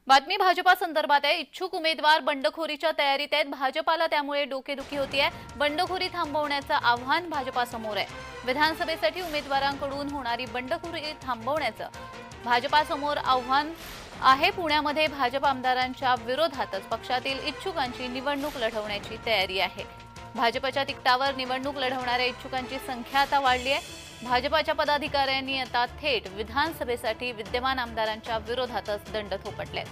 बातमी भाजपा संदर्भात आहे। इच्छुक उमेदवार बंडखोरीच्या तयारीत आहेत। भाजपाला त्यामुळे डोकेदुखी होतीये। बंडखोरी थांबवण्याचं आव्हान भाजपासमोर आहे। विधानसभेसाठी उमेदवारांकडून होणारी बंडखोरी थांबवण्याचं भाजपासमोर आव्हान आहे। पुण्यामध्ये भाजप आमदारांच्या विरोधातच पक्षातील इच्छुकांची निवडणूक लढवण्याची तयारी आहे। भाजपच्या तिकटावर निवडणूक लढवणाऱ्या इच्छुकांची संख्या आता वाढली आहे। भाजपाच्या पदाधिकाऱ्यांनी आता थेट विधानसभेसाठी विद्यमान आमदारांच्या विरोधातच दंड थोपटलेत।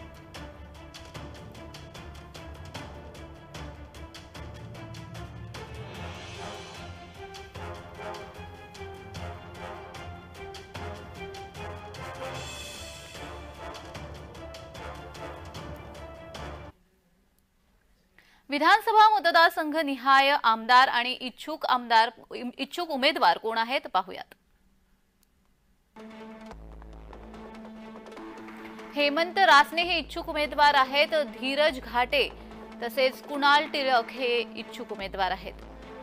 विधानसभा मतदारसंघ निहाय आमदार आणि इच्छुक उमेदवार कोण आहेत पाहूयात। हेमंत रासने हे इच्छुक उमेदवार आहेत। धीरज घाटे तसेच कुणाल टिळक हे इच्छुक उमेदवार आहेत।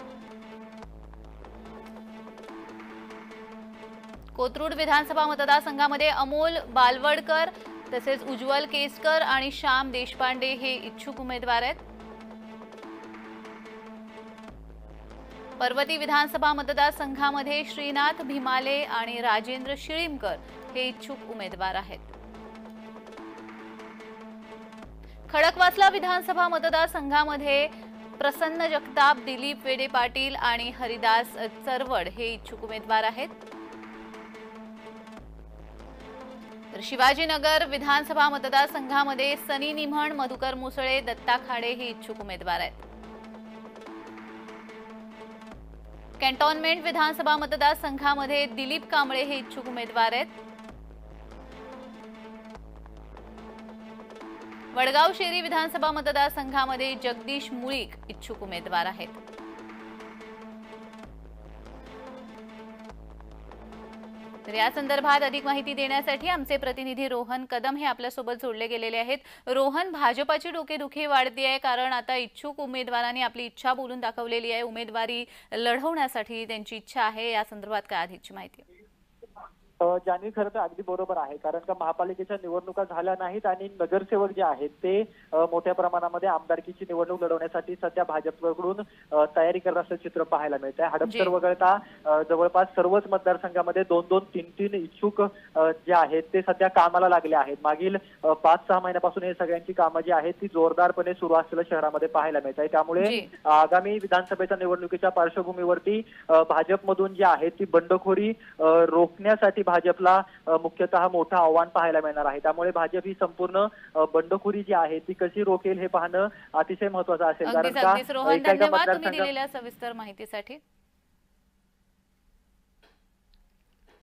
कोथरूड विधानसभा मतदारसंघामध्ये अमोल बालवडकर तसेच उज्ज्वल केसकर आणि श्याम देशपांडे हे इच्छुक उमेदवार आहेत। पर्वती विधानसभा मतदारसंघामध्ये श्रीनाथ भीमाले आणि राजेंद्र शिळीमकर हे इच्छुक उमेदवार आहेत। खडकवासला विधानसभा मतदारसंघामध्ये प्रसन्न जगताप, दिलीप वेडे पाटील आणि हरिदास चरवड हे इच्छुक उमेदवार आहेत। तर शिवाजीनगर विधानसभा मतदारसंघामध्ये सनी निमण, मधुकर मुसळे, दत्ता खाडे हे इच्छुक उमेदवार आहेत। कॅन्टोन्मेंट विधानसभा मतदारसंघामध्ये दिलीप कांबळे हे इच्छुक उमेदवार आहेत। वडगाव शेरी विधानसभा मतदारसंघामध्ये जगदीश मुळीक इच्छुक उमेदवार आहेत। तर या संदर्भात अधिक माहिती देण्यासाठी आमचे प्रतिनिधी रोहन कदम हे आपल्यासोबत जोडले गेलेले आहेत। रोहन, भाजपाची डोकेदुखी वाढती आहे कारण आता इच्छुक उमेदवारांनी आपली इच्छा बोलून दाखवलेली आहे। उमेदवारी लढवण्यासाठी त्यांची इच्छा आहे। या संदर्भात काय अधिकची माहिती? जान्हवी, खरं तर अगदी बरोबर आहे, कारण का महापालिकेच्या निवडणुका झाल्या नाहीत आणि नगरसेवक जे आहेत ते मोठ्या प्रमाणामध्ये आमदारकीची निवडणूक लढवण्यासाठी सध्या भाजपकडून तयारी करत असल्याचं चित्र पाहायला मिळत आहे। हडपसर वगळता जवळपास सर्वच मतदारसंघामध्ये 2-2, 3-3 इच्छुक जे आहेत ते सध्या कामाला लागले आहेत। मागील 5-6 महिन्यापासून हे सगळ्यांची कामं जी आहेत ती जोरदारपणे सुरू असलेल्या शहरामध्ये पाहायला मिळत आहे। त्यामुळे आगामी विधानसभेच्या निवडणुकीच्या पार्श्वभूमीवरती भाजपमधून जी आहे ती बंडखोरी रोखण्यासाठी भाजपला मुख्यतः मोठं आव्हान पाहायला मिळणार आहे। त्यामुळे भाजप ही संपूर्ण बंडखोरी जी आहे ती कशी रोखेल हे पाहणं अतिशय महत्त्वाचं असेल। कारण का धन्यवाद तुम्ही दिलेल्या सविस्तर माहितीसाठी।